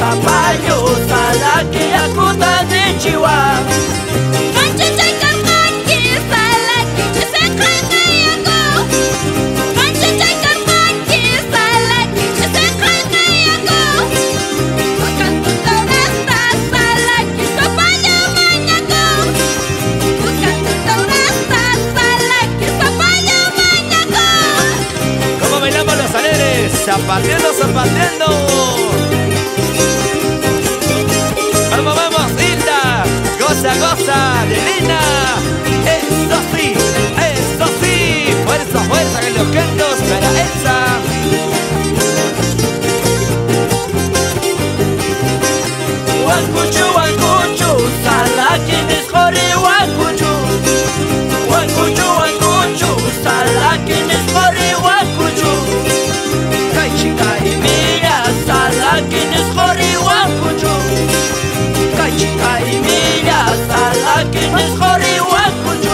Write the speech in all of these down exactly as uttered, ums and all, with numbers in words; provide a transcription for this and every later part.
papayo salaki akuta de Chihuahua. Zapateando, zapateando. Vamos, vamos, Hilda. Goza, goza, Lelina. Eso sí, eso sí. Fuerza, fuerza en los cantos para Elsa. Wankuchu, wankuchu, salaki nishkori wankuchu. Wankuchu, wankuchu, salaki nishkori wankuchu. Kaichika y mira, salaki nishkori wankuchu. Kaichika y mira, salaki nishkori wankuchu.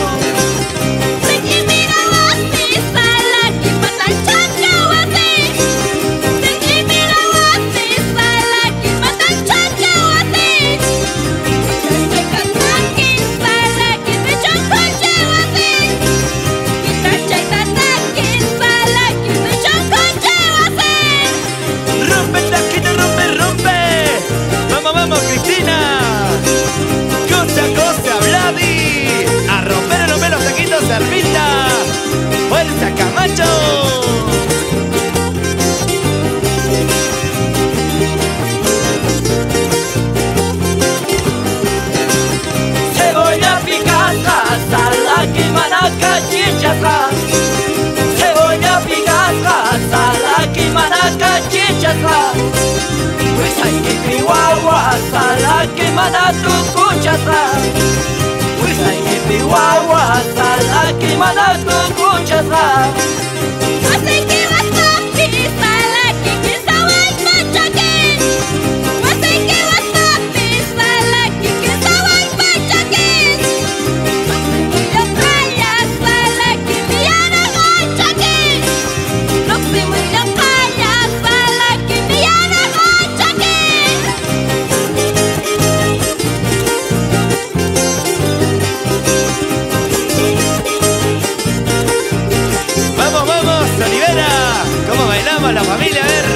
Servita, fuerza Camacho. Cebolla picada, salaki manaca chichasla. Cebolla picada, salaki manaca chichasla. Pues hay que pihuahua, salaki manatu cuchasla. Pues hay que pihuahua, salaki manatu cuchasla. Así que vas papi, salaki, que sawan machakin. Así que vas papi, salaki, que sawan machakin. Así que yo calla, salaki, miyana machakin. Así que yo calla, salaki, miyana machakin. Vamos, vamos, Olivera. ¿Cómo bailamos la familia? A ver.